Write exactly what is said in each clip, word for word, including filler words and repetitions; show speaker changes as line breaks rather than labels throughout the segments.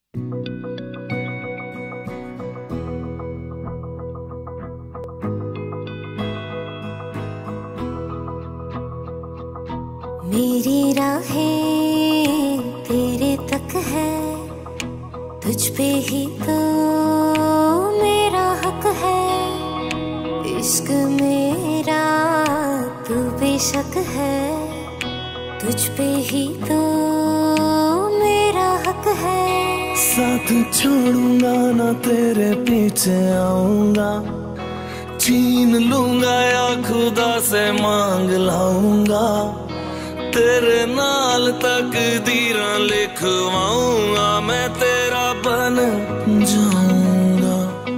मेरी राहें तेरे तक है, तुझ पे ही तो मेरा हक है। इश्क मेरा तू बेशक है, तुझ पे ही तो मेरा हक है।
साथ छोड़ूंगा ना तेरे पीछे आऊंगा, छीन लूंगा या खुदा से मांग लाऊंगा। तेरे नाल तकदीरां लिखवाऊंगा, मैं तेरा बन जाऊंगा,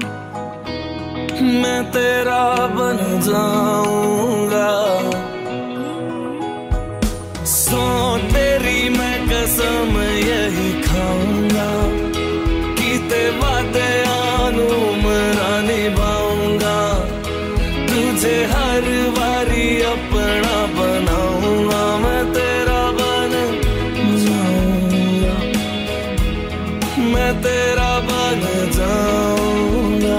मैं तेरा बन जाऊंगा। सौ तेरी मैं कसम यही खाऊंगा, कीते वादे आनू मरा निभाऊंगा। तुझे हर बारी अपना बनाऊंगा, मैं तेरा बन जाऊंगा, मैं तेरा बन जाऊंगा।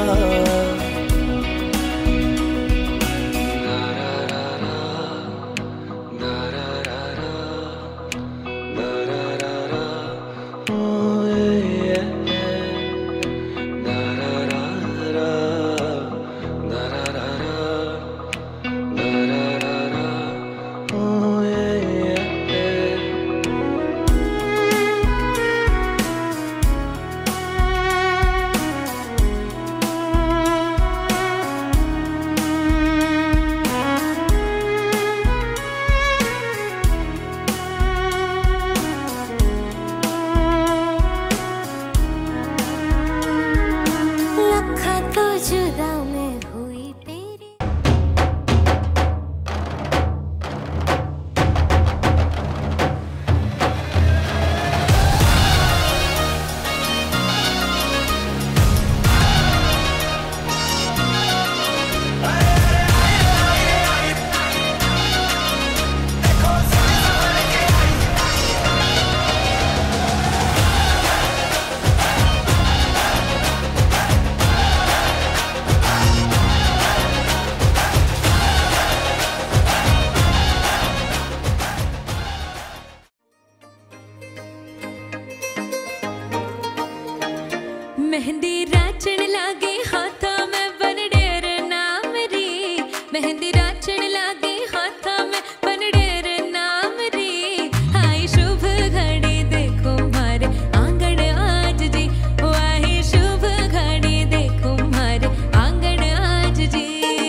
मेहंदी राचण लागे हाथा में बनडेर नाम री, मेहंदी राचण लागे हाथा में बनडेर नाम री। आई शुभ घड़ी देखो मारे आंगन आज जी, आई शुभ घड़ी देखो मारे आंगन आज जी।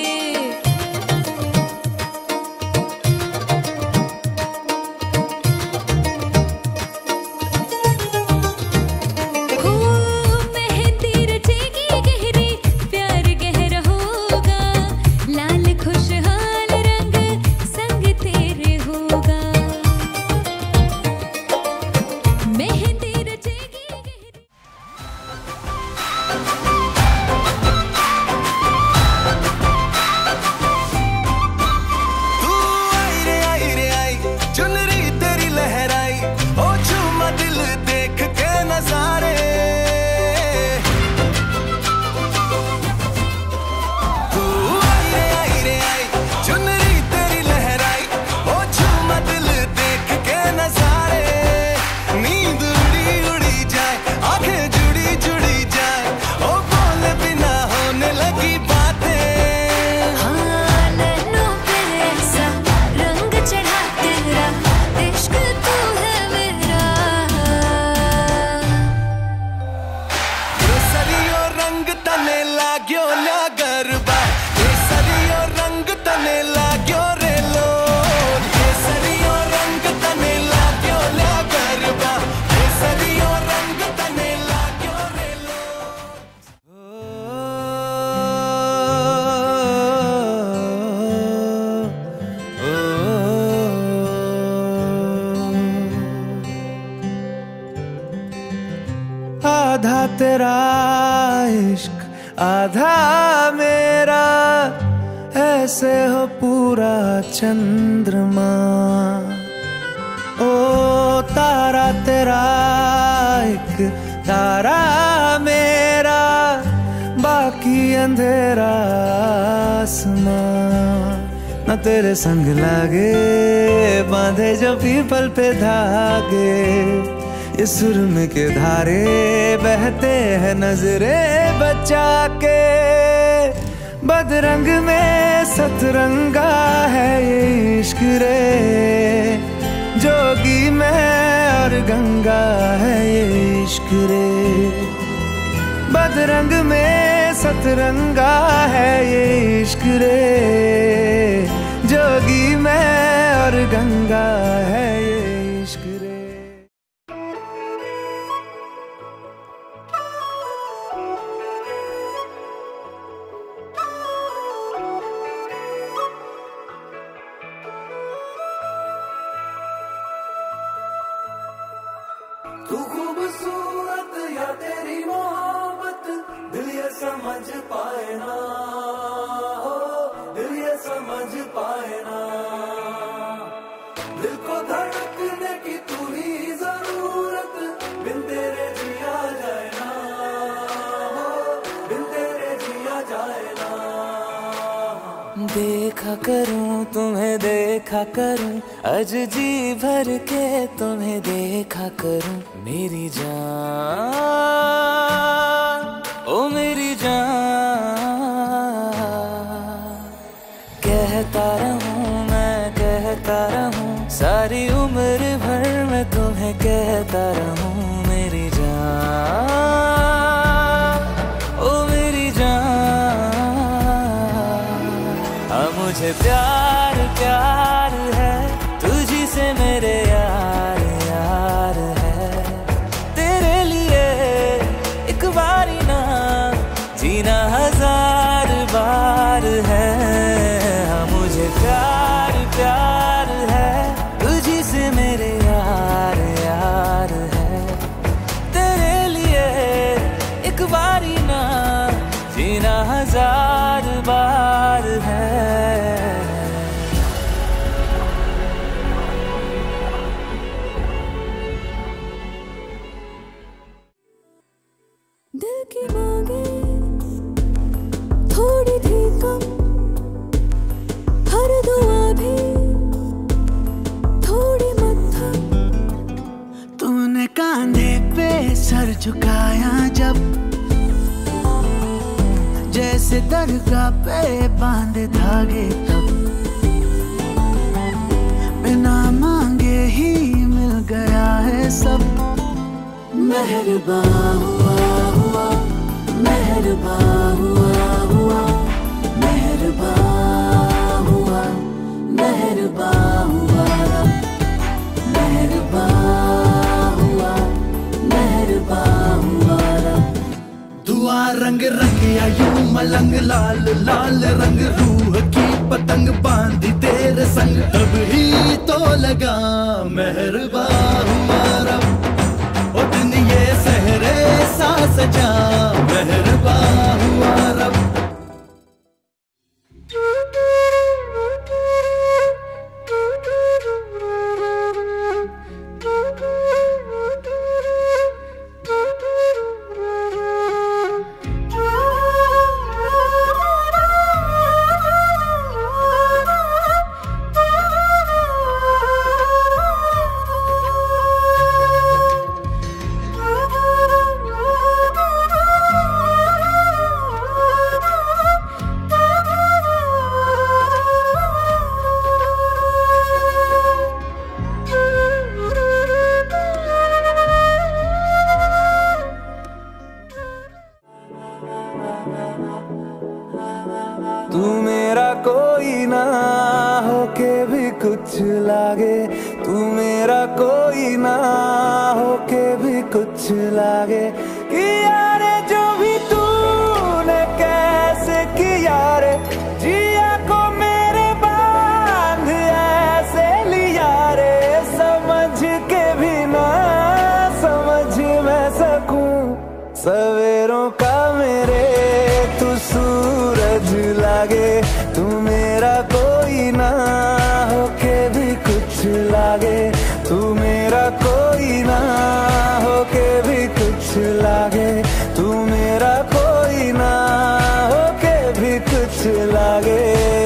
आधा तेरा इश्क आधा मेरा, ऐसे हो पूरा चंद्रमा। ओ तारा तेरा एक तारा मेरा, बाकी अंधेरा आसमां। न तेरे संग लागे बांधे जो पीपल पे धागे, ये सुरम के धारे बहते हैं नजरे बचा के। बदरंग में सतरंगा है ये इश्क रे, जोगी मैं और गंगा है ये इश्क रे। बदरंग में सतरंगा है ये इश्क रे, जोगी मैं और गंगा है ये इश्क रे।
तू खूबसूरत या तेरी मोहब्बत, दिल ये समझ पाए ना हो, दिल ये समझ पाए ना। दिल को धड़कने की तू ही जरूरत, बिन तेरे जिया जाए ना हो, बिन तेरे जिया जाए ना।
देखा करूं तुम्हें देखा करूं, अज जी भर के तुम्हें देखा करूं। मेरी जान ओ मेरी जान, कहता रहूं मैं कहता रहूं, सारी उम्र भर मैं तुम्हें कहता रहूं। मेरी जान ओ मेरी जान, हाँ मुझे प्यार प्यार है तुझी से मेरे यार यार है। तेरे लिए एक बारी ना जीना हजार बार है। हाँ मुझे प्यार प्यार है तुझी से मेरे यार यार है। तेरे लिए एक बारी ना जीना हजार बार है।
दिल की मांगे थोड़ी थी कम, हर दुआ भी थोड़ी मत्थम।
तूने कांधे पे सर झुकाया जब, जैसे दरगाह पे बांधे धागे तब। बिना मांगे ही मिल गया है सब।
मेहरबान हुआ हुआ, मेहरबान हुआ हुआ, मेहरबान हुआ, मेहरबान हुआ रब, मेहरबान हुआ, मेहरबान हुआ रब।
दुआ रंग रंगिया यूं मलंग लाल लाल रंग, रूह की पतंग बांधी तेरे संग। तब ही तो लगा मेहरबान हुआ रब, ओ दिन ये सहरे सा सजा। मेहरबान हुआ रब। तू मेरा कोई ना होके भी कुछ लागे, तू मेरा कोई ना होके भी कुछ लागे। किया रे जो भी तूने कैसे किया रे, जिया को मेरे बांध ऐसे लिया रे। समझ के भी ना समझ मैं सकूं सवेरों का मेरे तू सूरज लागे। तू मेरा कोई ना होके भी कुछ लागे, तू मेरा कोई ना होके भी कुछ
लागे, तू मेरा कोई ना होके भी कुछ लागे।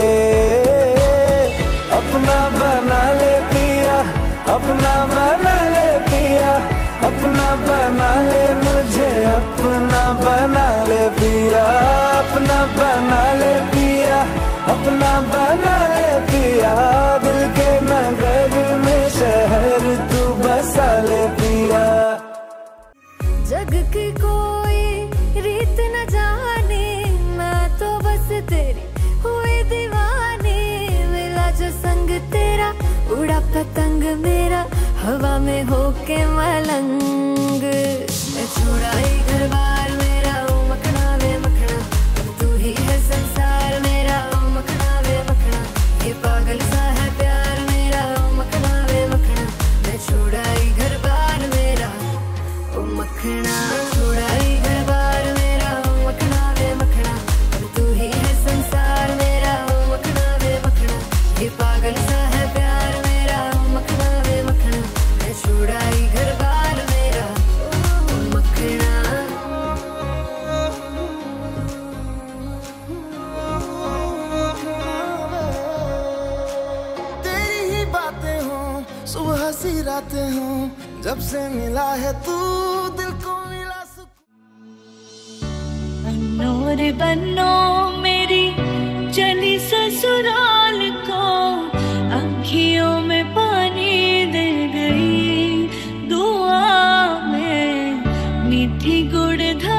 अपना बना ले पिया, अपना बना ले पिया, अपना बना ले मुझे, अपना बना ले पिया, अपना बना ले पिया, अपना बना ले पिया। दिल के नगर में शहर तू बसा ले पिया।
जग की कोई रीत न जाने, मैं तो बस तेरी हुई दीवानी। मिला जो संग तेरा, उड़ा पतंग मेरा हवा में होके मलंग। मैं छुड़ाई घर बार मेरा, ओ मखना वे मखना, तू ही है संसार मेरा, ओ मखना वे मखना। ये पागल सा है प्यार मेरा, ओ मखना वे मखना। मैं छुड़ाई घर बार मेरा, ओ मखना, छुड़ाई घर बार मेरा, ओ मखना वे मखना। तू ही है संसार मेरा, ओ मखना वे मखना। ये पागल सा है प्यार मेरा, ओ मखना वे मखना। मैं छुड़ाई घर बार मेरा, ओ मखना।
तेरी ही बातें हो, सुबह सी रातें हो, जब से मिला है तू दिल को मिला सुकून।
बन्नो रे बन्नो मेरी चली ससुराल को, आँखियों में पानी दे गई। दुआ में मीठी गुड़ धा